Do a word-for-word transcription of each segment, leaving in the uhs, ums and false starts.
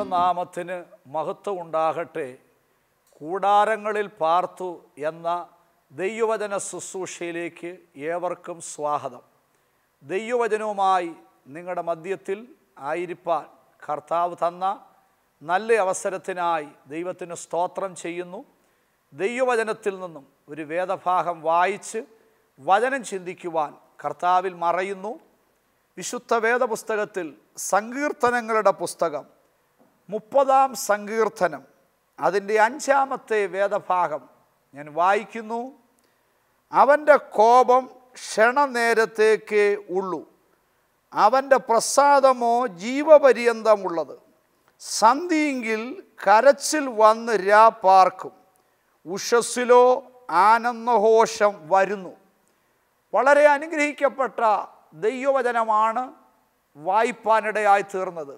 ദൈവനാമത്തിന് മഹത്വം ഉണ്ടാകട്ടെ. കൂടാരങ്ങളിൽ പാർത്തു എന്ന ദൈവവചന ശുശ്രൂഷയിലേക്ക് ഏവർക്കും സ്വാഗതം. ദൈവവചനവുമായി നിങ്ങളുടെ മധ്യത്തിൽ ആയിരിക്കാൻ കർത്താവ് തന്ന നല്ല അവസരത്തിനായി ദൈവത്തിന് സ്തോത്രം ചെയ്യുന്നു. ദൈവവചനത്തിൽ നിന്നും ഒരു വേദഭാഗം വായിച്ച് വചനം ചിന്തിക്കുവാൻ കർത്താവിൽ മറയുന്നു. വിശുദ്ധ വേദപുസ്തകത്തിൽ സങ്കീർത്തനങ്ങളുടെ പുസ്തകം മുപ്പതാം സങ്കീർത്തനം അതിൻ്റെ അഞ്ചാമത്തെ വേദഭാഗം ഞാൻ വായിക്കുന്നു. അവൻ്റെ കോപം ക്ഷണനേരത്തേക്കേ ഉള്ളൂ, അവൻ്റെ പ്രസാദമോ ജീവപര്യന്തമുള്ളത്. സന്ധിയെങ്കിൽ കരച്ചിൽ വന്ന് രാ പാർക്കും, ഉഷസ്സിലോ ആനന്ദഘോഷം വരുന്നു. വളരെ അനുഗ്രഹിക്കപ്പെട്ട ദൈവവചനമാണ് വായിപ്പാനിടയായി തീർന്നത്.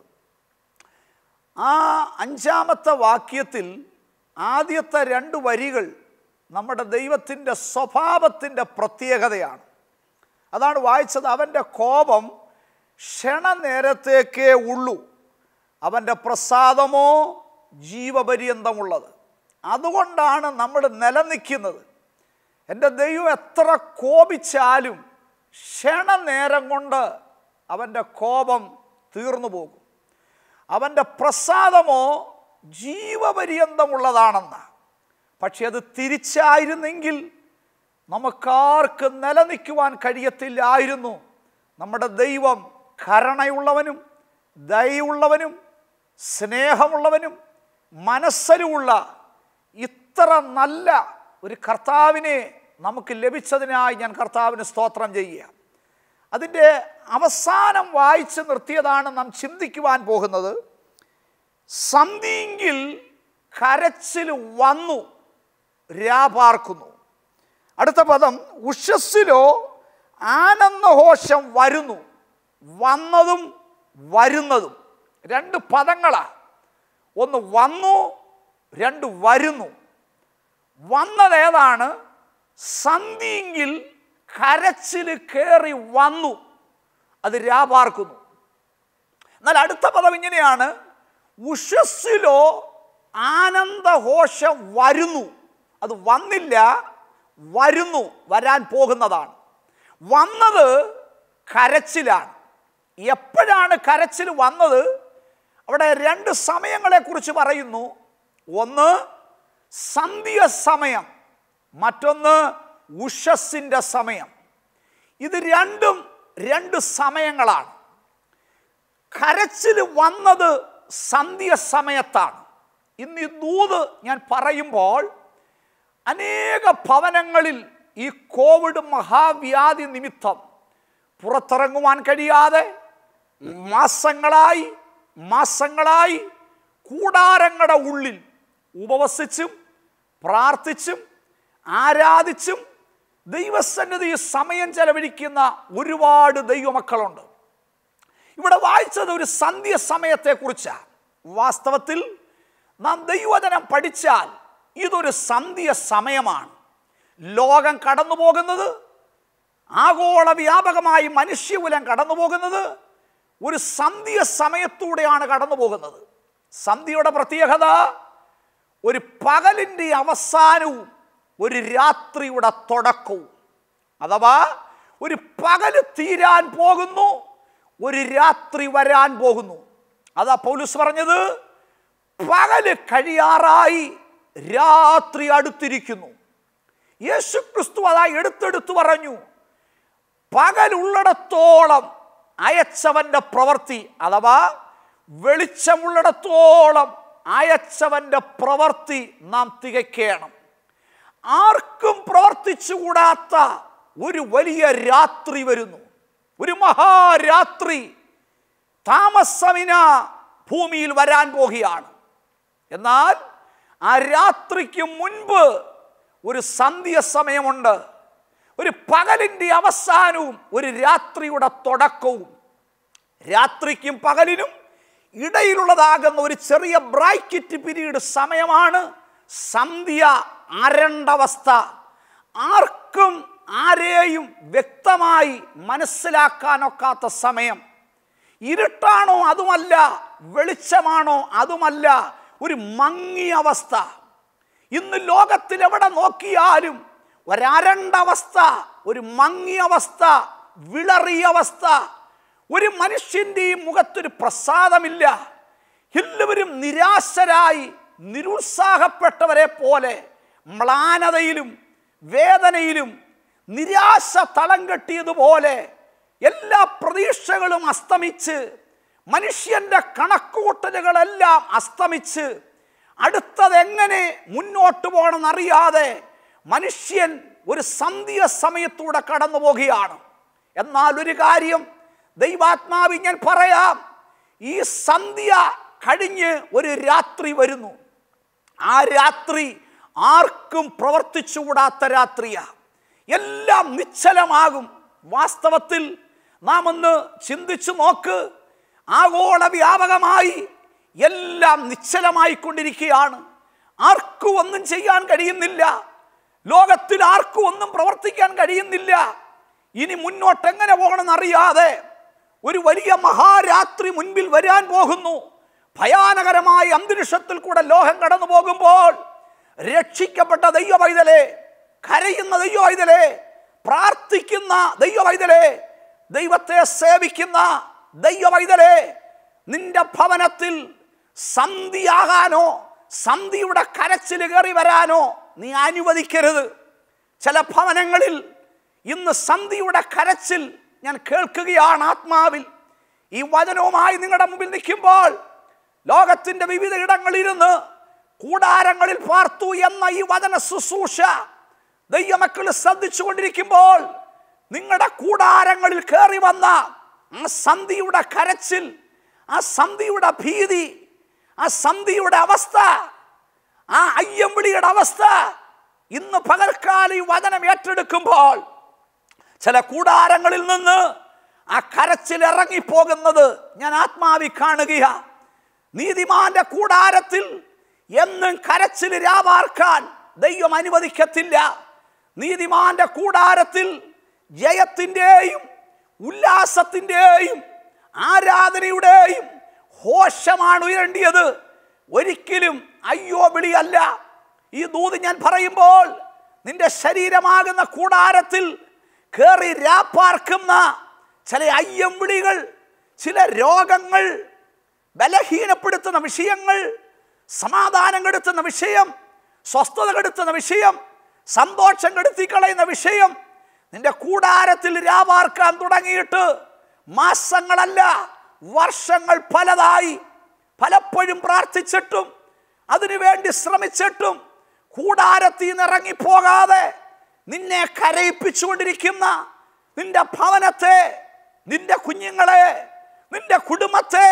ആ അഞ്ചാമത്തെ വാക്യത്തിൽ ആദ്യത്തെ രണ്ട് വരികൾ നമ്മുടെ ദൈവത്തിൻ്റെ സ്വഭാവത്തിൻ്റെ പ്രത്യേകതയാണ്. അതാണ് വായിച്ചത്. അവൻ്റെ കോപം ക്ഷണനേരത്തേക്കേ ഉള്ളൂ, അവൻ്റെ പ്രസാദമോ ജീവപര്യന്തമുള്ളത്. അതുകൊണ്ടാണ് നമ്മൾ നിലനിൽക്കുന്നത്. എൻ്റെ ദൈവം എത്ര കോപിച്ചാലും ക്ഷണനേരം കൊണ്ട് അവൻ്റെ കോപം തീർന്നു പോകും. അവൻ്റെ പ്രസാദമോ ജീവപര്യന്തമുള്ളതാണെന്ന്. പക്ഷെ അത് തിരിച്ചായിരുന്നെങ്കിൽ നമുക്കാർക്ക് നിലനിൽക്കുവാൻ കഴിയത്തില്ലായിരുന്നു. നമ്മുടെ ദൈവം കരുണയുള്ളവനും ദയയുള്ളവനും സ്നേഹമുള്ളവനും മനസ്സരുവുള്ള ഇത്ര നല്ല ഒരു കർത്താവിനെ നമുക്ക് ലഭിച്ചതിനായി ഞാൻ കർത്താവിന് സ്തോത്രം ചെയ്യുക. അതിൻ്റെ അവസാനം വായിച്ച് നിർത്തിയതാണ് നാം ചിന്തിക്കുവാൻ പോകുന്നത്. സന്ധിയെങ്കിൽ കരച്ചിൽ വന്നു രാപാർക്കുന്നു. അടുത്ത പദം ഉഷസ്സിലോ ആനന്ദഘോഷം വരുന്നു. വന്നതും വരുന്നതും രണ്ട് പദങ്ങളാണ്. ഒന്ന് വന്നു, രണ്ട് വരുന്നു. വന്നതേതാണ്? സന്ധിയെങ്കിൽ കരച്ചിൽ കയറി വന്നു, അത് രാപാർക്കുന്നു. എന്നാൽ അടുത്ത പദം ഇങ്ങനെയാണ്, ഉഷസ്സിലോ ആനന്ദഘോഷം വരുന്നു. അത് വന്നില്ല, വരുന്നു, വരാൻ പോകുന്നതാണ്. വന്നത് കരച്ചിലാണ്. എപ്പോഴാണ് കരച്ചിൽ വന്നത്? അവിടെ രണ്ട് സമയങ്ങളെക്കുറിച്ച് പറയുന്നു. ഒന്ന് സന്ധ്യ സമയം, മറ്റൊന്ന് ഉഷസ്സിൻ്റെ സമയം. ഇത് രണ്ടും രണ്ട് സമയങ്ങളാണ്. കരച്ചിൽ വന്നത് സന്ധ്യ സമയത്താണ്. ഇന്ന് ഈ ദൂത് ഞാൻ പറയുമ്പോൾ അനേക ഭവനങ്ങളിൽ ഈ കോവിഡ് മഹാവ്യാധി നിമിത്തം പുറത്തിറങ്ങുവാൻ കഴിയാതെ മാസങ്ങളായി മാസങ്ങളായി കൂടാരങ്ങളുടെ ഉള്ളിൽ ഉപവസിച്ചും പ്രാർത്ഥിച്ചും ആരാധിച്ചും ദൈവസന്നിധി സമയം ചെലവഴിക്കുന്ന ഒരുപാട് ദൈവമക്കളുണ്ട്. ഇവിടെ വായിച്ചത് ഒരു സന്ധ്യ സമയത്തെക്കുറിച്ചാണ്. വാസ്തവത്തിൽ നാം ദൈവവചനം പഠിച്ചാൽ ഇതൊരു സന്ധ്യ സമയമാണ്. ലോകം കടന്നു പോകുന്നത്, ആഗോള വ്യാപകമായി മനുഷ്യകുലം കടന്നു പോകുന്നത് ഒരു സന്ധ്യ സമയത്തൂടെയാണ് കടന്നു പോകുന്നത്. സന്ധ്യയുടെ പ്രത്യേകത ഒരു പകലിൻ്റെ അവസാനവും ഒരു രാത്രിയുടെ തുടക്കവും. അഥവാ ഒരു പകല് തീരാൻ പോകുന്നു, ഒരു രാത്രി വരാൻ പോകുന്നു. അതാ പൗലോസ് പറഞ്ഞത്, പകല് കഴിയാറായി, രാത്രി അടുത്തിരിക്കുന്നു. യേശു ക്രിസ്തു അതാ എടുത്തെടുത്തു പറഞ്ഞു, പകലുള്ളിടത്തോളം അയച്ചവൻ്റെ പ്രവൃത്തി, അഥവാ വെളിച്ചമുള്ളിടത്തോളം അയച്ചവൻ്റെ പ്രവൃത്തി നാം തികയ്ക്കണം. ആർക്കും പ്രവർത്തിച്ചുകൂടാത്ത ഒരു വലിയ രാത്രി വരുന്നു. ഒരു മഹാരാത്രി താമസമിന ഭൂമിയിൽ വരാൻ പോകുകയാണ്. എന്നാൽ ആ രാത്രിക്ക് മുൻപ് ഒരു സന്ധ്യ സമയമുണ്ട്. ഒരു പകലിൻ്റെ അവസാനവും ഒരു രാത്രിയുടെ തുടക്കവും. രാത്രിക്കും പകലിനും ഇടയിലുള്ളതാകുന്ന ഒരു ചെറിയ ബ്രൈറ്റ് പീരീഡ് സമയമാണ് സന്ധ്യ അരണ്ടവസ്ഥ. ആർക്കും ആരെയും വ്യക്തമായി മനസ്സിലാക്കാനൊക്കാത്ത സമയം. ഇരുട്ടാണോ അതുമല്ല, വെളിച്ചമാണോ? അതുമല്ല, ഒരു മങ്ങിയ അവസ്ഥ. ഇന്ന് ലോകത്തിൽ എവിടെ നോക്കിയാലും ഒരരണ്ടവസ്ഥ, ഒരു മങ്ങിയ അവസ്ഥ, വിളറിയ അവസ്ഥ. ഒരു മനുഷ്യൻ്റെയും മുഖത്തൊരു പ്രസാദമില്ല. എല്ലാവരും നിരാശരായി നിരുത്സാഹപ്പെട്ടവരെ പോലെ മ്ലാനതയിലും വേദനയിലും നിരാശ തളം കെട്ടിയതുപോലെ എല്ലാ പ്രതീക്ഷകളും അസ്തമിച്ച്, മനുഷ്യൻ്റെ കണക്കുകൂട്ടലുകളെല്ലാം അസ്തമിച്ച്, അടുത്തതെങ്ങനെ മുന്നോട്ട് പോകണമെന്നറിയാതെ മനുഷ്യൻ ഒരു സന്ധ്യ സമയത്തൂടെ കടന്നു പോകുകയാണ്. എന്നാൽ ഒരു കാര്യം ദൈവാത്മാവി ഞാൻ പറയാം, ഈ സന്ധ്യ കഴിഞ്ഞ് ഒരു രാത്രി വരുന്നു. ആ രാത്രി ആർക്കും പ്രവർത്തിച്ചുകൂടാത്ത രാത്രിയാണ്. എല്ലാം നിശ്ചലമാകും. വാസ്തവത്തിൽ നാം ഒന്ന് ചിന്തിച്ചു നോക്ക്. ആഗോള വ്യാപകമായി എല്ലാം നിശ്ചലമായിക്കൊണ്ടിരിക്കുകയാണ്. ആർക്കും ഒന്നും ചെയ്യാൻ കഴിയുന്നില്ല. ലോകത്തിൽ ആർക്കും ഒന്നും പ്രവർത്തിക്കാൻ കഴിയുന്നില്ല. ഇനി മുന്നോട്ട് എങ്ങനെ പോകണമെന്നറിയാതെ ഒരു വലിയ മഹാരാത്രി മുൻപിൽ വരാൻ പോകുന്നു. ഭയാനകരമായ അന്തരീക്ഷത്തിൽ കൂടെ ലോകം കടന്നു പോകുമ്പോൾ രക്ഷിക്കപ്പെട്ട ദൈവവൈതലേ, കരയുന്ന ദൈവവൈതലേ, പ്രാർത്ഥിക്കുന്ന ദൈവവൈതലേ, ദൈവത്തെ സേവിക്കുന്ന ദൈവവൈതലേ, നിന്റെ ഭവനത്തിൽ സന്ധിയാകാനോ സന്ധിയുടെ കരച്ചിൽ കയറി വരാനോ നീ അനുവദിക്കരുത്. ചില ഭവനങ്ങളിൽ ഇന്ന് സന്ധിയുടെ കരച്ചിൽ ഞാൻ കേൾക്കുകയാണ് ആത്മാവിൽ. ഈ വചനവുമായി നിങ്ങളുടെ മുമ്പിൽ നിൽക്കുമ്പോൾ ലോകത്തിൻ്റെ വിവിധ ഇടങ്ങളിലിരുന്ന് കൂടാരങ്ങളിൽ പാർത്തു എന്ന ഈ വചന ശുശ്രൂഷ ദൈവമക്കൾ ശ്രദ്ധിച്ചു കൊണ്ടിരിക്കുമ്പോൾ നിങ്ങളുടെ കൂടാരങ്ങളിൽ കയറി വന്ന ആ സന്ധിയുടെ കരച്ചിൽ, ആ സന്ധിയുടെ ഭീതി, ആ സന്ധിയുടെ അവസ്ഥ, ആ അയ്യംവിളിയുടെ അവസ്ഥ ഇന്ന് പകൽക്കാലം ഈ വചനം ഏറ്റെടുക്കുമ്പോൾ ചില കൂടാരങ്ങളിൽ നിന്ന് ആ കരച്ചിൽ ഇറങ്ങിപ്പോകുന്നത് ഞാൻ ആത്മാവി കാണുകയാണ്. നീതിമാന്റെ കൂടാരത്തിൽ എന്നും കരച്ചിൽ രാവാർക്കാൻ ദൈവം അനുവദിക്കത്തില്ല. നീതിമാന്റെ കൂടാരത്തിൽ ജയത്തിൻ്റെയും ഉല്ലാസത്തിൻ്റെയും ആരാധനയുടെയും ഘോഷമാണ് ഉയരേണ്ടിയത്, ഒരിക്കലും അയ്യോ വിളിയല്ല. ഈ ദൂത് ഞാൻ പറയുമ്പോൾ നിന്റെ ശരീരമാകുന്ന കൂടാരത്തിൽ കയറി രാപ്പാർക്കുന്ന ചില അയ്യം വിളികൾ, ചില രോഗങ്ങൾ, ബലഹീനപ്പെടുത്തുന്ന വിഷയങ്ങൾ, സമാധാനം കെടുത്തുന്ന വിഷയം, സ്വസ്ഥത കെടുത്തുന്ന വിഷയം, സന്തോഷം കെടുത്തിക്കളയുന്ന വിഷയം നിന്റെ കൂടാരത്തിൽ രാപാർക്കാൻ തുടങ്ങിയിട്ട് മാസങ്ങളല്ല വർഷങ്ങൾ പലതായി. പലപ്പോഴും പ്രാർത്ഥിച്ചിട്ടും അതിനുവേണ്ടി ശ്രമിച്ചിട്ടും കൂടാരത്തിൽ നിന്ന് ഇറങ്ങിപ്പോകാതെ നിന്നെ കരയിപ്പിച്ചുകൊണ്ടിരിക്കുന്ന നിന്റെ ഭവനത്തെ, നിന്റെ കുഞ്ഞുങ്ങളെ, നിന്റെ കുടുംബത്തെ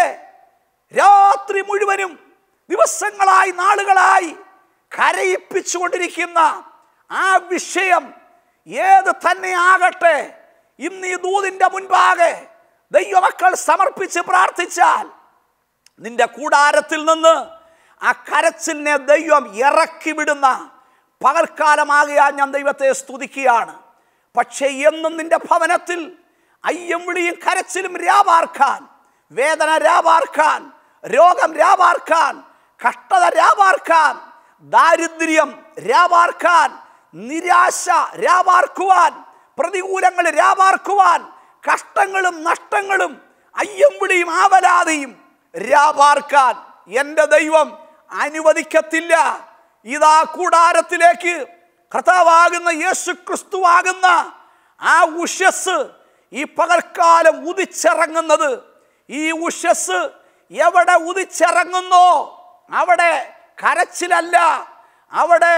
രാത്രി മുഴുവനും ദിവസങ്ങളായി നാളുകളായി കരയിപ്പിച്ചുകൊണ്ടിരിക്കുന്ന ആ വിഷയം ഏത് തന്നെ ആകട്ടെ, ഇന്ന് ഈ ദൂതിൻ്റെ മുൻപാകെ ദൈവമക്കൾ സമർപ്പിച്ച് പ്രാർത്ഥിച്ചാൽ നിന്റെ കൂടാരത്തിൽ നിന്ന് ആ കരച്ചിലിനെ ദൈവം ഇറക്കി വിടുന്ന പകൽക്കാലമാകിയാൽ ഞാൻ ദൈവത്തെ സ്തുതിക്കുകയാണ്. പക്ഷേ എന്നും നിന്റെ ഭവനത്തിൽ അയ്യം വിളിയും കരച്ചിലും രാപാർക്കാൻ, വേദന രാപാർക്കാൻ, രോഗം രാപാർക്കാൻ, കഷ്ടത രാപാർക്കാൻ, ദാരിദ്ര്യം രാപാർക്കാൻ, നിരാശ രാപാർക്കുവാൻ, പ്രതികൂലങ്ങൾ രാപാർക്കുവാൻ, കഷ്ടങ്ങളും നഷ്ടങ്ങളും അയ്യം വിളിയും ആവലാതിയും രാപാർക്കാൻ എൻ്റെ ദൈവം അനുവദിക്കത്തില്ല. ഇതാ കൂടാരത്തിലേക്ക് കർത്താവാകുന്ന യേശു ക്രിസ്തുവാകുന്ന ആ ഉഷസ് ഈ പകൽക്കാലം ഉദിച്ചിറങ്ങുന്നത്. ഈ ഉഷസ് എവിടെ ഉദിച്ചിറങ്ങുന്നോ അവിടെ കരച്ചിലല്ല, അവിടെ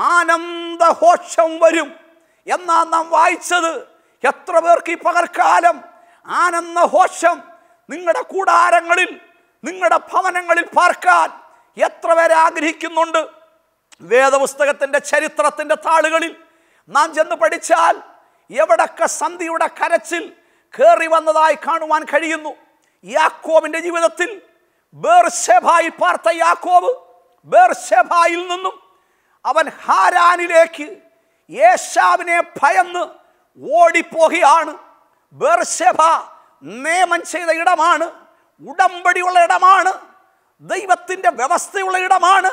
ആനന്ദഘോഷം വരും എന്നാ നാം വായിച്ചത്. എത്ര പേർക്ക് ഈ പകൽക്കാലം ആനന്ദഘോഷം നിങ്ങളുടെ കൂടാരങ്ങളിൽ, നിങ്ങളുടെ ഭവനങ്ങളിൽ പാർക്കാൻ എത്ര പേരെ ആഗ്രഹിക്കുന്നുണ്ട്? വേദപുസ്തകത്തിൻ്റെ ചരിത്രത്തിൻ്റെ താളുകളിൽ നാം ചെന്ന് പഠിച്ചാൽ എവിടൊക്കെ സന്ധിയുടെ കരച്ചിൽ കയറി വന്നതായി കാണുവാൻ കഴിയുന്നു. യാക്കോബിൻ്റെ ജീവിതത്തിൽ ബേർശേബയിൽ പാർത്ത യാക്കോബ് ബേർശേബയിൽ നിന്നും അവൻ ഹാരാനിലേക്ക് യേശാവിനെ ഭയന്ന് ഓടിപ്പോകുകയാണ്. ബേർശേബ നിയമം ചെയ്ത ഇടമാണ്, ഉടമ്പടിയുള്ള ഇടമാണ്, ദൈവത്തിൻ്റെ വ്യവസ്ഥയുള്ള ഇടമാണ്.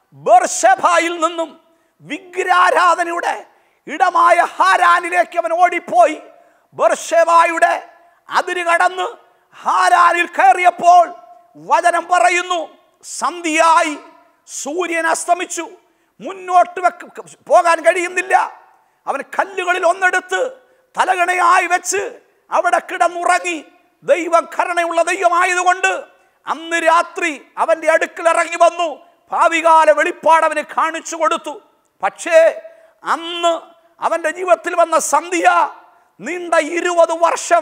ബേർശേബയിൽ നിന്നും വിഗ്രഹാരാധനയുടെ ഇടമായ ഹാരാനിലേക്ക് അവൻ ഓടിപ്പോയി. ബേർശേബയുടെ അതിര് കടന്ന് ഹാരാനിൽ കയറിയപ്പോൾ വചനം പറയുന്നു, സന്ധ്യയായി, സൂര്യൻ അസ്തമിച്ചു, മുന്നോട്ട് വെക്ക് പോകാൻ കഴിയുന്നില്ല. അവൻ കല്ലുകളിൽ ഒന്നെടുത്ത് തലകണയായി വെച്ച് അവിടെ കിടന്നുറങ്ങി. ദൈവം കരുണയുള്ള ദൈവമായതുകൊണ്ട് അന്ന് രാത്രി അവൻ്റെ അടുക്കൽ ഇറങ്ങി വന്നു, ഭാവികാല വെളിപ്പാട് അവന് കാണിച്ചു കൊടുത്തു. പക്ഷേ അന്ന് അവൻ്റെ ജീവിതത്തിൽ വന്ന സന്ധ്യ നീണ്ട ഇരുപത് വർഷം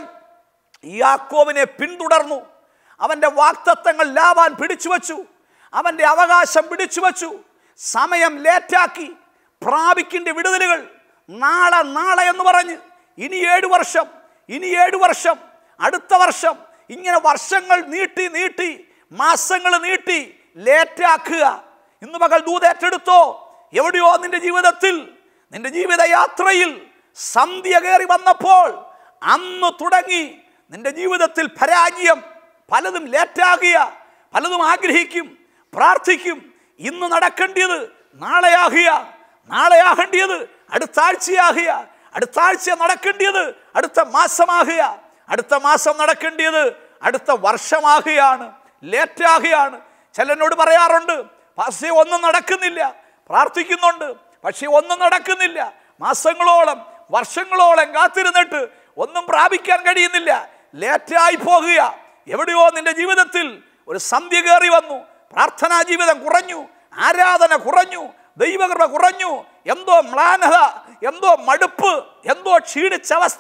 യാക്കോബിനെ പിന്തുടർന്നു. അവൻ്റെ വാഗ്ദത്തങ്ങൾ ലാബാൻ പിടിച്ചു വച്ചു, അവൻ്റെ അവകാശം പിടിച്ചു വച്ചു. സമയം ലേറ്റാക്കി. പ്രാപിക്കേണ്ട വിടുതലുകൾ നാളെ നാളെ എന്ന് പറഞ്ഞ് ഇനി ഏഴു വർഷം, ഇനി ഏഴു വർഷം, അടുത്ത വർഷം, ഇങ്ങനെ വർഷങ്ങൾ നീട്ടി നീട്ടി മാസങ്ങൾ നീട്ടി ലേറ്റാക്കുക. ഇന്ന് മകൾ ദൂതേറ്റെടുത്തോ, എവിടെയോ നിന്റെ ജീവിതത്തിൽ, നിന്റെ ജീവിതയാത്രയിൽ സന്ധ്യ കയറി വന്നപ്പോൾ അന്ന് തുടങ്ങി നിന്റെ ജീവിതത്തിൽ പരാജയം. പലതും ലേറ്റാകുക, പലതും ആഗ്രഹിക്കും, പ്രാർത്ഥിക്കും. ഇന്ന് നടക്കേണ്ടത് നാളെയാകുക, നാളെയാകേണ്ടത് അടുത്ത ആഴ്ചയാകുക, അടുത്ത ആഴ്ച നടക്കേണ്ടത് അടുത്ത മാസമാകുക, അടുത്ത മാസം നടക്കേണ്ടത് അടുത്ത വർഷമാകുകയാണ്. ലേറ്റാകുകയാണ്. ചിലനോട് പറയാറുണ്ട്, പക്ഷേ ഒന്നും നടക്കുന്നില്ല. പ്രാർത്ഥിക്കുന്നുണ്ട്, പക്ഷേ ഒന്നും നടക്കുന്നില്ല. മാസങ്ങളോളം വർഷങ്ങളോളം കാത്തിരുന്നിട്ട് ഒന്നും പ്രാപിക്കാൻ കഴിയുന്നില്ല. ലേറ്റായി പോകുക. എവിടെയോ നിന്റെ ജീവിതത്തിൽ ഒരു സന്ധ്യ കയറി വന്നു. പ്രാർത്ഥനാ ജീവിതം കുറഞ്ഞു, ആരാധന കുറഞ്ഞു, ദൈവകൃപ കുറഞ്ഞു. എന്തോ മ്ലാനത, എന്തോ മടുപ്പ്, എന്തോ ക്ഷീണിച്ച അവസ്ഥ.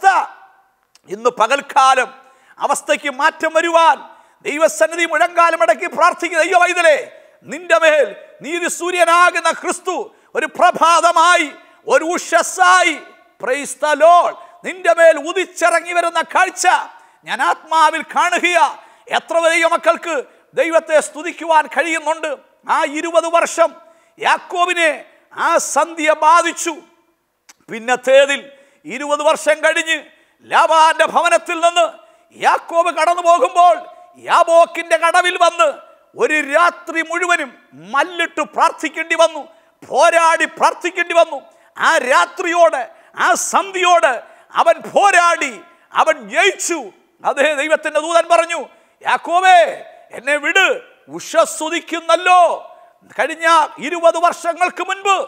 ഇന്ന് പകൽക്കാലം അവസ്ഥയ്ക്ക് മാറ്റം വരുവാൻ ദൈവസന്നിധി മുഴങ്കാലം അടക്കി പ്രാർത്ഥിക്കുന്ന ദൈവ വൈതലേ, നിന്റെ മേൽ നീതി സൂര്യനാകുന്ന ക്രിസ്തു ഒരു പ്രഭാതമായി, ഒരു ഉഷസ്സായി, പ്രൈസ് ദി ലോർഡ്, നിന്റെ മേൽ ഉദിച്ചിറങ്ങി വരുന്ന കാഴ്ച ഞാൻ ആത്മാവിൽ കാണുക. എത്ര ദൈവ മക്കൾക്ക് ദൈവത്തെ സ്തുതിക്കുവാൻ കഴിയുന്നുണ്ട്. ആ ഇരുപത് വർഷം യാക്കോബിനെ ആ സന്ധ്യ ബാധിച്ചു. പിന്നത്തേതിൽ ഇരുപത് വർഷം കഴിഞ്ഞ് ലാബാന്റെ ഭവനത്തിൽ നിന്ന് യാക്കോബ് കടന്നു പോകുമ്പോൾ യാബോക്കിന്റെ കടവിൽ വന്ന് ഒരു രാത്രി മുഴുവനും മല്ലിട്ട് പ്രാർത്ഥിക്കേണ്ടി വന്നു, പോരാടി പ്രാർത്ഥിക്കേണ്ടി വന്നു. ആ രാത്രിയോട്, ആ സന്ധ്യയോട് അവൻ പോരാടി, അവൻ ജയിച്ചു. അതേ, ദൈവത്തിന്റെ ദൂതൻ പറഞ്ഞു, യാക്കോബേ എന്നെ വിട്, ഉഷസ്സുദിക്കുന്നല്ലോ. കഴിഞ്ഞ ഇരുപത് വർഷങ്ങൾക്ക് മുൻപ്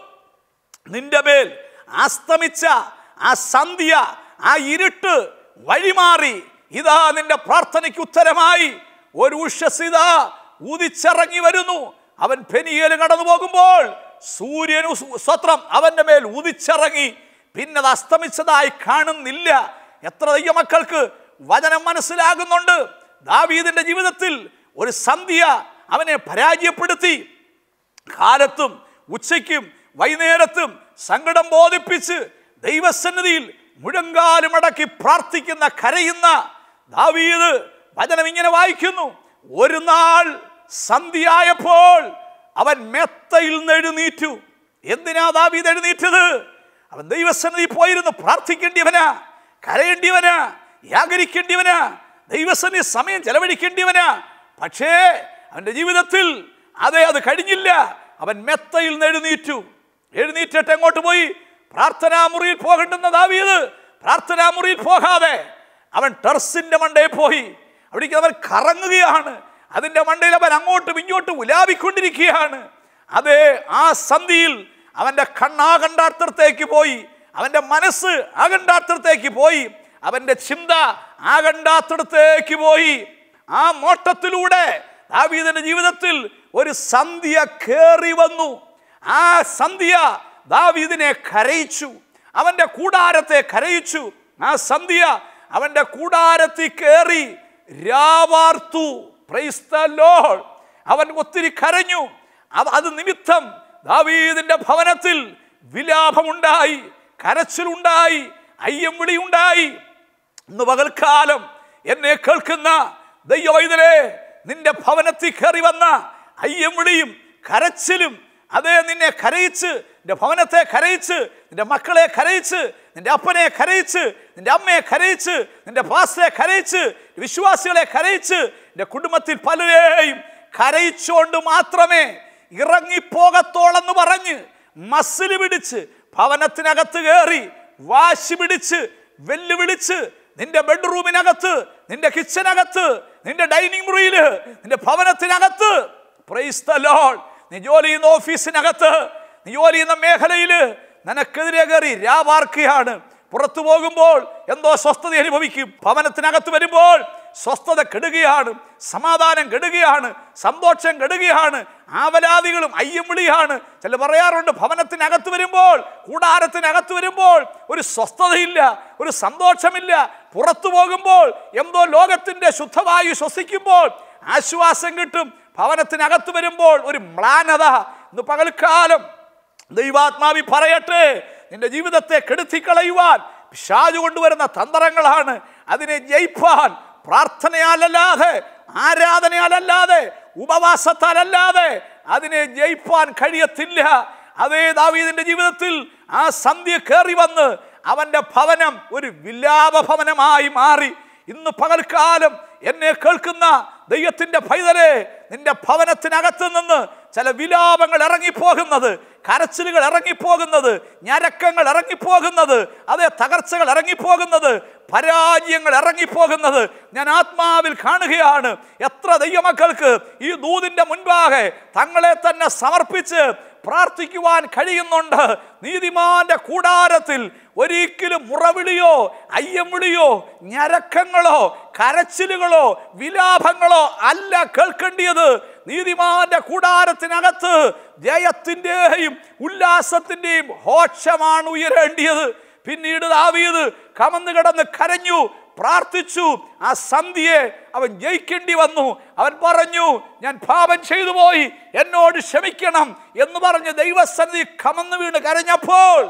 നിന്റെ മേൽ അസ്തമിച്ച ആ സന്ധ്യ, ആ ഇരുട്ട് വഴിമാറി. ഇതാ നിന്റെ പ്രാർത്ഥനയ്ക്ക് ഉത്തരമായി ഒരു ഉഷസ്സിത ഉദിച്ചിറങ്ങി വരുന്നു. അവൻ പെനിയേൽ കടന്നു പോകുമ്പോൾ സൂര്യനു സ്വത്രം അവന്റെ മേൽ ഉദിച്ചിറങ്ങി. പിന്നെ അത് അസ്തമിച്ചതായി കാണുന്നില്ല. എത്ര ദൈവമക്കൾക്ക് വചനം മനസ്സിലാകുന്നുണ്ട്? ദാവീദിന്റെ ജീവിതത്തിൽ ഒരു സന്ധ്യ അവനെ പരാജയപ്പെടുത്തി. കാലത്തും ഉച്ചയ്ക്കും വൈകുന്നേരത്തും സങ്കടം ബോധിപ്പിച്ച് ദൈവസന്നിധിയിൽ മുഴങ്കാലും അടക്കി പ്രാർത്ഥിക്കുന്ന, കരയുന്ന ദാവീദ് വചനം ഇങ്ങനെ വായിക്കുന്നു, ഒരു നാൾ സന്ധ്യയായപ്പോൾ അവൻ മെത്തയിൽ നിന്ന് എഴുന്നേറ്റു. എന്തിനാ ദാവീദ് എഴുന്നേറ്റത്? അവൻ ദൈവസന്നിധി പോയിരുന്നു പ്രാർത്ഥിക്കേണ്ടിയവനാ, കരയേണ്ടിയവനാ, യാഗരിക്കേണ്ടിയവനാ, ദൈവസന്നിധി സമയം ചെലവഴിക്കേണ്ടിയവനാ. പക്ഷേ അവൻ്റെ ജീവിതത്തിൽ അതെ അത് കഴിഞ്ഞില്ല. അവൻ മെത്തയിൽ നിന്ന് എഴുന്നേറ്റു. എഴുന്നേറ്റിട്ട് എങ്ങോട്ട് പോയി? പ്രാർത്ഥനാ മുറിയിൽ പോകേണ്ടുന്ന ദാവീദ് പ്രാർത്ഥനാ മുറിയിൽ പോകാതെ അവൻ ടെറസിന്റെ മണ്ടയിൽ പോയി. അവിടേക്ക് അവൻ കറങ്ങുകയാണ്. അതിൻ്റെ മണ്ടയിൽ അവൻ അങ്ങോട്ടും ഇങ്ങോട്ടും ഉലാവിക്കൊണ്ടിരിക്കുകയാണ്. അതെ, ആ സന്ധിയിൽ അവൻ്റെ കണ്ണാകണ്ടാർത്ഥത്തേക്ക് പോയി, അവൻ്റെ മനസ്സ് ആകണ്ടാർത്ഥത്തേക്ക് പോയി, അവൻ്റെ ചിന്ത ആകണ്ടാർത്ഥത്തേക്ക് പോയി. ആ നോട്ടത്തിലൂടെ ദാവീദിന്റെ ജീവിതത്തിൽ ഒരു സന്ധ്യ കേറി വന്നു. ആ സന്ധ്യ ദാവീദിനെ കരയിച്ചു, അവൻ്റെ കൂടാരത്തെ കരയിച്ചു. ആ സന്ധ്യ അവൻ്റെ കൂടാരത്തിൽ കയറി രാവാർത്തു. Price the Lord. അവൻ ഒത്തിരി കരഞ്ഞു. അത് നിമിത്തം ദാവീദിന്റെ ഭവനത്തിൽ വിലാപമുണ്ടായി, കരച്ചിലുണ്ടായി, അയ്യം വിളിയുണ്ടായി. ഇന്ന് പകൽക്കാലം എന്നെ കേൾക്കുന്ന ദൈവവൈതലേ, നിന്റെ ഭവനത്തിൽ കയറി വന്ന അയ്യം വിളിയും കരച്ചിലും, അതേ നിന്നെ കരയിച്ച്, നിന്റെ ഭവനത്തെ കരയിച്ച്, നിന്റെ മക്കളെ കരയിച്ച്, നിന്റെ അപ്പനെ കരയിച്ച്, നിന്റെ അമ്മയെ കരയിച്ച്, നിന്റെ പാസ്റ്ററെ കരയിച്ച്, വിശ്വാസികളെ കരയിച്ച്, എൻ്റെ കുടുംബത്തിൽ പലരെയും കരയിച്ചുകൊണ്ട് മാത്രമേ ഇറങ്ങിപ്പോകത്തോളെന്ന് പറഞ്ഞ് മസിൽ പിടിച്ച് ഭവനത്തിനകത്ത് കയറി വാശി പിടിച്ച് വെല്ലുവിളിച്ച് നിന്റെ ബെഡ്റൂമിനകത്ത്, നിന്റെ കിച്ചനകത്ത്, നിന്റെ ഡൈനിങ് മുറിയില്, നിന്റെ ഭവനത്തിനകത്ത്, പ്രൈസ് ദി ലോർഡ്, നീ ജോലി ചെയ്യുന്ന ഓഫീസിനകത്ത്, നീ ജോലി ചെയ്യുന്ന മേഖലയില് നിനക്കെതിരെ കയറി രാവാർക്കുകയാണ്. പുറത്തു പോകുമ്പോൾ എന്തോ സ്വസ്ഥത അനുഭവിക്കും, ഭവനത്തിനകത്ത് വരുമ്പോൾ സ്വസ്ഥത കെടുകയാണ്, സമാധാനം കെടുകയാണ്, സന്തോഷം കെടുകയാണ്, ആവലാദികളും അയ്യം വിളിയാണ്. ചില പറയാറുണ്ട്, ഭവനത്തിനകത്ത് വരുമ്പോൾ, കൂടാരത്തിനകത്ത് വരുമ്പോൾ ഒരു സ്വസ്ഥതയില്ല, ഒരു സന്തോഷമില്ല. പുറത്തു പോകുമ്പോൾ എന്തോ ലോകത്തിൻ്റെ ശുദ്ധവായു ശ്വസിക്കുമ്പോൾ ആശ്വാസം കിട്ടും. ഭവനത്തിനകത്ത് വരുമ്പോൾ ഒരു മ്ലാനത. ഇന്ന് പകൽക്കാലം ദൈവാത്മാവി പറയട്ടെ, നിന്റെ ജീവിതത്തെ കെടുത്തിക്കളയുവാൻ പിശാച് കൊണ്ടുവരുന്ന തന്ത്രങ്ങളാണ്. അതിനെ ജയിപ്പാൻ പ്രാർത്ഥനയാലല്ലാതെ, ആരാധനയാലല്ലാതെ, ഉപവാസത്താലല്ലാതെ അതിനെ ജയിപ്പാൻ കഴിയത്തില്ല. അതേ ദാവീദിന്റെ ജീവിതത്തിൽ ആ സന്ധ്യ കയറി വന്ന് അവന്റെ ഭവനം ഒരു വിലാപ ഭവനമായി മാറി. ഇന്ന് പകൽക്കാലം എന്നെ കേൾക്കുന്ന ദൈവത്തിന്റെ പൈതലേ, നിന്റെ ഭവനത്തിനകത്ത് നിന്ന് ചില വിലാപങ്ങൾ ഇറങ്ങിപ്പോകുന്നത്, കരച്ചിലുകൾ ഇറങ്ങിപ്പോകുന്നത്, ഞരക്കങ്ങൾ ഇറങ്ങിപ്പോകുന്നത്, അതേ തകർച്ചകൾ ഇറങ്ങിപ്പോകുന്നത്, പരാജയങ്ങൾ ഇറങ്ങിപ്പോകുന്നത് ഞാൻ ആത്മാവിൽ കാണുകയാണ്. എത്ര ദൈവമക്കൾക്ക് ഈ ദൂതിന്റെ മുൻപാകെ തങ്ങളെ തന്നെ സമർപ്പിച്ച് പ്രാർത്ഥിക്കുവാൻ കഴിയുന്നുണ്ട്. നീതിമാന്റെ കൂടാരത്തിൽ ഒരിക്കലും മുറവിളിയോ അയ്യം വിളിയോ ഞരക്കങ്ങളോ കരച്ചിലുകളോ വിലാപങ്ങളോ അല്ല കേൾക്കേണ്ടിയത്. നീതിമാന്റെ കൂടാരത്തിനകത്ത് ജയത്തിൻ്റെയും ഉല്ലാസത്തിൻ്റെയും ഘോഷമാണ് ഉയരേണ്ടിയത്. പിന്നീട് ദാവീദ് കമന്ന് കിടന്ന് കരഞ്ഞു, പ്രാർത്ഥിച്ചു. ആ സന്ധ്യയെ അവൻ ജയിക്കേണ്ടി വന്നു. അവൻ പറഞ്ഞു, ഞാൻ പാപം ചെയ്തു പോയി, എന്നോട് ക്ഷമിക്കണം എന്ന് പറഞ്ഞ് ദൈവസന്നിധി കമന്ന് വീണ് കരഞ്ഞപ്പോൾ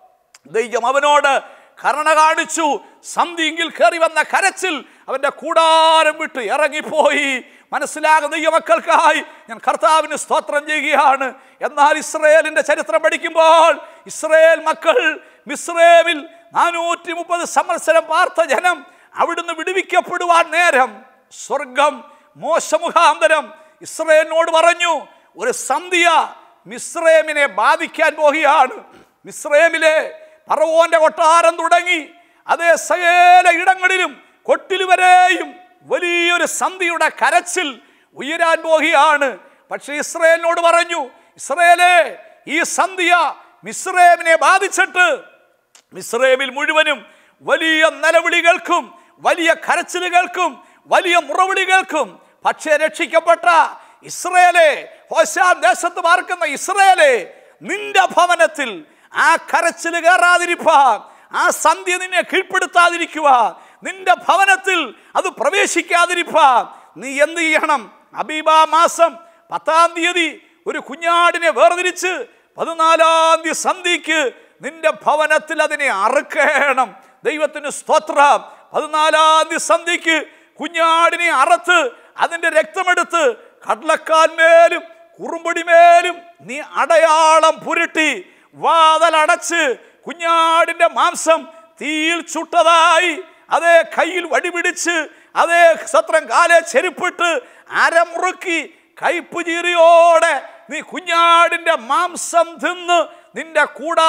ദൈവം അവനോട് കരുണ കാണിച്ചു. സന്ധിയെങ്കിൽ കയറി വന്ന കരച്ചിൽ അവന്റെ കൂടാരം വിട്ട് ഇറങ്ങിപ്പോയി. മനസ്സിലാകുന്ന ദൈവമക്കൾക്കായി ഞാൻ കർത്താവിന് സ്തോത്രം ചെയ്യുകയാണ്. എന്നാൽ ഇസ്രയേലിന്റെ ചരിത്രം പഠിക്കുമ്പോൾ ഇസ്രയേൽ മക്കൾ മിസ്രൈമിൽ നാനൂറ്റി മുപ്പത് സംവത്സരം പാർത്ത ജനം അവിടുന്ന് വിടുവിക്കപ്പെടുവാൻ നേരം സ്വർഗം മോശ മുഖാന്തരം ഇസ്രയേലിനോട് പറഞ്ഞു, ഒരു സന്ധ്യ മിസ്രൈമിനെ ബാധിക്കാൻ പോകുകയാണ്. മിസ്രൈമിലെ ഫറവോന്റെ കൊട്ടാരം തുടങ്ങി അതേ സകല ഇടങ്ങളിലും കൊട്ടിലുവരെയും വലിയൊരു സന്ധ്യയുടെ കരച്ചിൽ ഉയരാൻ പോകുകയാണ്. പക്ഷെ ഇസ്രയേലിനോട് പറഞ്ഞു, ഇസ്രയേലേ, ഈ സന്ധ്യ മിസ്രൈമിനെ ബാധിച്ചിട്ട് മിസ്രൈമിൽ മുഴുവനും വലിയ നിലവിളികൾക്കും വലിയ കരച്ചിലുകൾക്കും വലിയ മുറവിളികൾക്കും, പക്ഷേ രക്ഷിക്കപ്പെട്ട ഇസ്രയേലേ, ഹോശാൻ ദേശത്ത് പാർക്കുന്ന ഇസ്രയേലേ, നിന്റെ ഭവനത്തിൽ ആ കരച്ചിൽ കയറാതിരിപ്പാൻ, ആ സന്ധ്യ നിന്നെ കീഴ്പ്പെടുത്താതിരിക്കുവാൻ, നിന്റെ ഭവനത്തിൽ അത് പ്രവേശിക്കാതിരിപ്പാൻ നീ എന്ത് ചെയ്യണം? അബീബ മാസം പത്താം തീയതി ഒരു കുഞ്ഞാടിനെ വേർതിരിച്ച് പതിനാലാം തീയതി സന്ധ്യക്ക് നിന്റെ ഭവനത്തിൽ അതിനെ അറുക്കണം. ദൈവത്തിന് സ്തോത്രം. പതിനാലാം തീയതി സന്ധ്യക്ക് കുഞ്ഞാടിനെ അറുത്ത് അതിൻ്റെ രക്തമെടുത്ത് കടലക്കാൽമേലും കുറുമ്പടിമേലും നീ അടയാളം പുരട്ടി വാതലടച്ച് കുഞ്ഞാടിൻ്റെ മാംസം തീയിൽ ചുട്ടതായി അതേ കയ്യിൽ വടിപിടിച്ച് അതേ സത്രം കാലെ ചെരുപ്പിട്ട് അരമുറുക്കി കയ്പ് ചീറിയോടെ നീ കുഞ്ഞാടിൻ്റെ മാംസം തിന്ന് നിന്റെ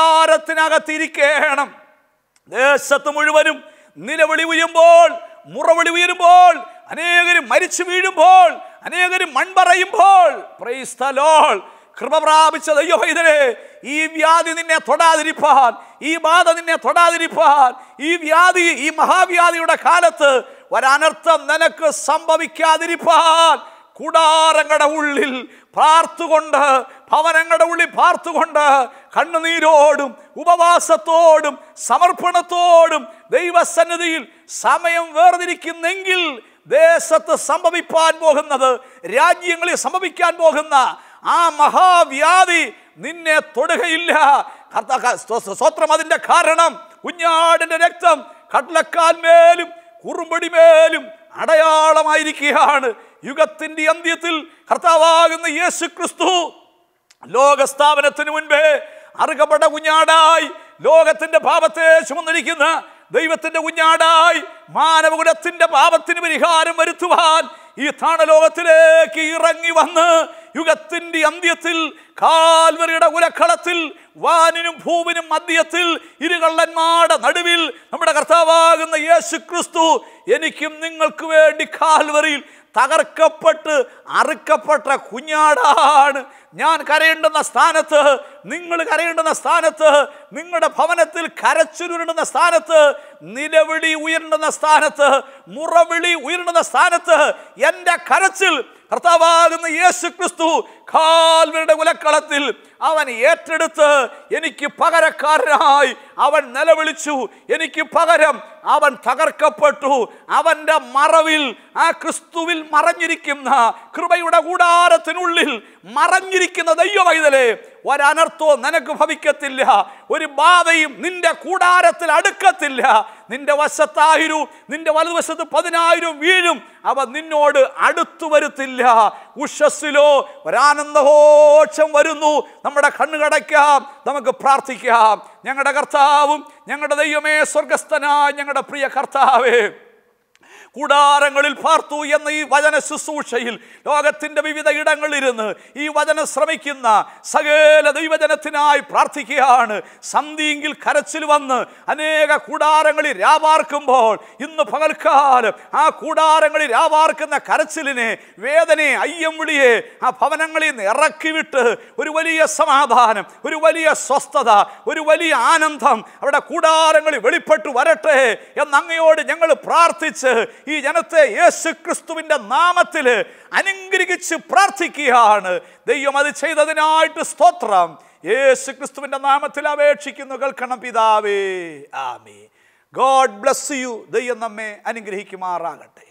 കൂടാരത്തിനകത്തിരിക്കണം. ദേശത്ത് മുഴുവനും നിലവിളി ഉയരുമ്പോൾ, മുറവിളി ഉയരുമ്പോൾ, അനേകരും മരിച്ചു വീഴുമ്പോൾ, അനേകരും മൺപറയുമ്പോൾ, പ്രൈസ് ദി ലോർഡ്, കൃപ പ്രാപിച്ച ദൈവപൈതലേ, ഈ വ്യാധി നിന്നെ തൊടാതിരിപ്പാൻ, ഈ ബാധ നിന്നെ തൊടാതിരിപ്പാൻ, ഈ വ്യാധി, ഈ മഹാവ്യാധിയുടെ കാലത്ത് ഒരനർത്ഥം നിനക്ക് സംഭവിക്കാതിരിപ്പാൻ കൂടാരങ്ങളുടെ ഉള്ളിൽ പാർത്തുകൊണ്ട്, ഭവനങ്ങളുടെ ഉള്ളിൽ പാർത്തുകൊണ്ട് കണ്ണുനീരോടും ഉപവാസത്തോടും സമർപ്പണത്തോടും ദൈവസന്നിധിയിൽ സമയം വേർതിരിക്കുന്നെങ്കിൽ ദേശത്ത് സംഭവിപ്പാൻ പോകുന്നത്, രാജ്യങ്ങളിൽ സംഭവിക്കാൻ പോകുന്ന ആ മഹാവ്യാധി നിന്നെ തൊടുകയില്ല. സ്തോത്രം. അതിന്റെ കാരണം കുഞ്ഞാടിന്റെ രക്തം കടലക്കാൽമേലും കുറുമ്പടിമേലും അടയാളമായിരിക്കുകയാണ്. യുഗത്തിന്റെ അന്ത്യത്തിൽ കർത്താവാകുന്ന യേശു ക്രിസ്തു ലോകസ്ഥാപനത്തിന് മുൻപേ അറുകപ്പെട്ട കുഞ്ഞാടായി ലോകത്തിന്റെ പാപത്തെ ചുമന്നിരിക്കുന്ന ദൈവത്തിന്റെ കുഞ്ഞാടായി മാനവകുലത്തിന്റെ പാപത്തിന് പരിഹാരം വരുത്തുവാൻ ഈ താണലോകത്തിലേക്ക് ഇറങ്ങി വന്ന് യുഗത്തിന്റെ അന്ത്യത്തിൽ കാൽവരിയുടെ ഉലക്കളത്തിൽ വാനിനും ഭൂമിനും മധ്യത്തിൽ ഇരുകള്ളന്മാരുടെ നടുവിൽ നമ്മുടെ കർത്താവാകുന്ന യേശു ക്രിസ്തു എനിക്കും നിങ്ങൾക്ക് വേണ്ടി കാൽവരിയിൽ തകർക്കപ്പെട്ട് അറുക്കപ്പെട്ട കുഞ്ഞാടാണ്. ഞാൻ കരയേണ്ടുന്ന സ്ഥാനത്ത്, നിങ്ങൾ കരയേണ്ടുന്ന സ്ഥാനത്ത്, നിങ്ങളുടെ ഭവനത്തിൽ കരച്ചുരുണ്ടുന്ന സ്ഥാനത്ത്, നിലവിളി ഉയരുന്ന സ്ഥാനത്ത്, മുറവിളി ഉയരുന്ന സ്ഥാനത്ത് എൻ്റെ കരച്ചിൽ കർത്താവാകുന്ന യേശു ക്രിസ്തു കാൽവരിയുടെ ഉലക്കളത്തിൽ അവൻ ഏറ്റെടുത്ത് എനിക്ക് പകരക്കാരനായി അവൻ നിലവിളിച്ചു. എനിക്ക് പകരം അവൻ തകർക്കപ്പെട്ടു. അവൻ്റെ മറവിൽ, ആ ക്രിസ്തുവിൽ മറഞ്ഞിരിക്കുന്ന കൃപയുടെ കൂടാരത്തിനുള്ളിൽ മറഞ്ഞിരിക്കുന്ന ദൈവവൈതലേ, ഒരനർത്ഥവും നിനക്ക് ഭവിക്കത്തില്ല. ഒരു ബാധയും നിന്റെ കൂടാരത്തിൽ അടുക്കത്തില്ല. നിന്റെ വശത്തായിരം, നിന്റെ വലതുവശത്ത് പതിനായിരം വീഴും, അവ നിന്നോട് അടുത്തു വരുത്തില്ല. ഉഷസ്സിലോ ഒരാനന്ദഘോഷം വരുന്നു. നമ്മുടെ കണ്ണുകടയ്ക്കാം, നമുക്ക് പ്രാർത്ഥിക്കാം. ഞങ്ങളുടെ കർത്താവും ഞങ്ങളുടെ ദൈവമേ, സ്വർഗസ്ഥനായ ഞങ്ങളുടെ പ്രിയ കർത്താവേ, കൂടാരങ്ങളിൽ പാർത്തു എന്ന ഈ വചന ശുശ്രൂഷയിൽ ലോകത്തിൻ്റെ വിവിധ ഇടങ്ങളിലിരുന്ന് ഈ വചനം ശ്രമിക്കുന്ന സകല ദൈവജനത്തിനായി പ്രാർത്ഥിക്കുകയാണ്. സന്ധിയെങ്കിൽ കരച്ചിൽ വന്ന് അനേക കൂടാരങ്ങളിൽ രാവാർക്കുമ്പോൾ ഇന്ന് പകൽക്കാലം ആ കൂടാരങ്ങളിൽ രാവാർക്കുന്ന കരച്ചിലിനെ, വേദനയെ, അയ്യം വിളിയെ ആ ഭവനങ്ങളിൽ നിന്ന് ഇറക്കി വിട്ട് ഒരു വലിയ സമാധാനം, ഒരു വലിയ സ്വസ്ഥത, ഒരു വലിയ ആനന്ദം അവിടെ കൂടാരങ്ങളിൽ വെളിപ്പെട്ടു വരട്ടെ എന്ന് അങ്ങയോട് ഞങ്ങൾ പ്രാർത്ഥിച്ച് ഈ ജനത്തെ യേശു ക്രിസ്തുവിന്റെ നാമത്തിൽ അനുഗ്രഹിച്ച് പ്രാർത്ഥിക്കുകയാണ്. ദൈവം അത് ചെയ്തതിനായിട്ട് സ്തോത്രം. യേശു ക്രിസ്തുവിന്റെ നാമത്തിൽ അപേക്ഷിക്കുന്നു, കേൾക്കണം പിതാവേ. ആമേൻ. God bless you. ദൈവം നമ്മെ അനുഗ്രഹിക്കുമാറാകട്ടെ.